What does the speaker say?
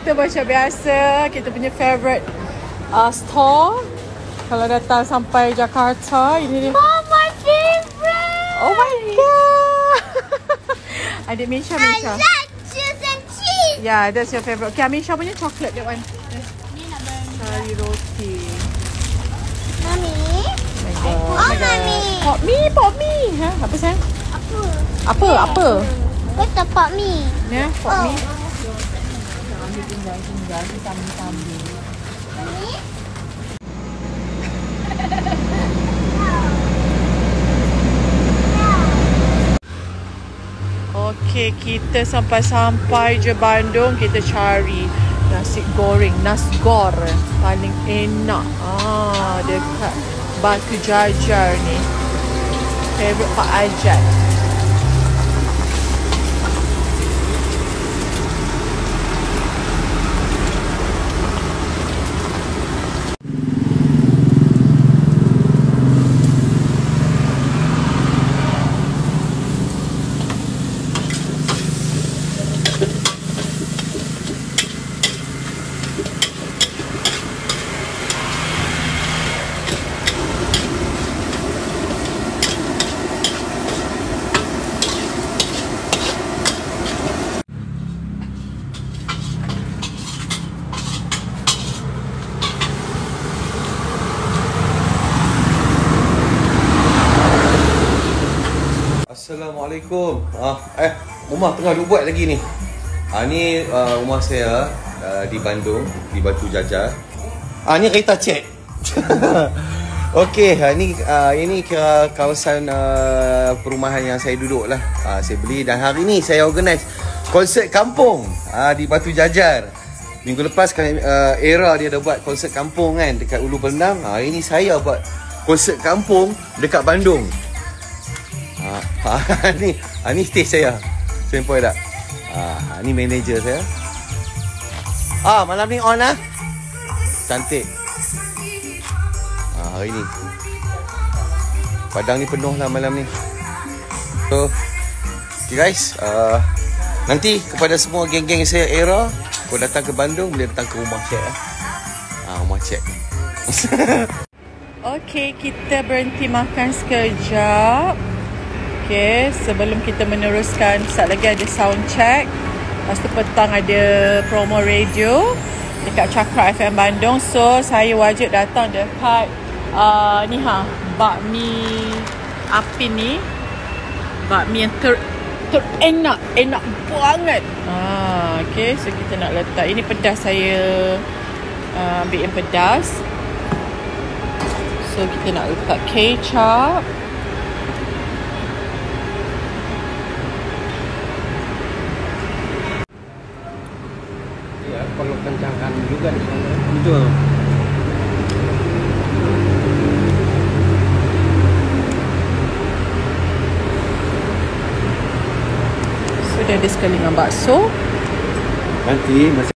kita macam biasa, kita punya favourite store kalau datang sampai Jakarta. Ini dia. Oh, my favorite. Oh my god. Adik Misha. I like cheese and cheese. Yeah, that's your favourite. Okay, Misha punya chocolate that one. Ni nak beli. Cari roti. Mami. Oh my God. Mami. Pop mie. Ha, apa sayang? Apa? Kata pop mie. Ya, pop mie. Tinggal kita ambil. Mami. Okey, kita sampai je Bandung, kita cari nasi goreng, nasgor paling enak. Dekat Batu Jajar ni. Favorite Pak Ajat. Assalamualaikum. Rumah tengah duk buat lagi ni. Ni rumah saya di Bandung, di Batu Jajar. Ni kereta cek. Okey, ini kira kawasan perumahan yang saya duduk lah. Saya beli dan hari ni saya organize konsert kampung di Batu Jajar. Minggu lepas kan Eira dia dah buat konsert kampung kan dekat Ulu Pendang. Ini saya buat konsert kampung dekat Bandung. Ni stage saya. Sampai tak? Ni manager saya. Malam ni on lah. Cantik. Hari ni Padang ni penuh lah malam ni. So okay guys, nanti kepada semua geng-geng saya Eira, kalau datang ke Bandung boleh datang ke rumah cek rumah cek. Okey, kita berhenti makan sekejap. Okay, sebelum kita meneruskan, sekejap lagi ada sound check. Lepas tu petang ada promo radio dekat Cakra FM Bandung. So, saya wajib datang dekat bakmi api ni. Bakmi yang terenak banget. Okay, so kita nak letak. Ini pedas, saya ambil yang pedas. So, kita nak letak kecap. Perlu kencangkan juga di sana. Betul. So dia ada sekali dengan bakso. Nanti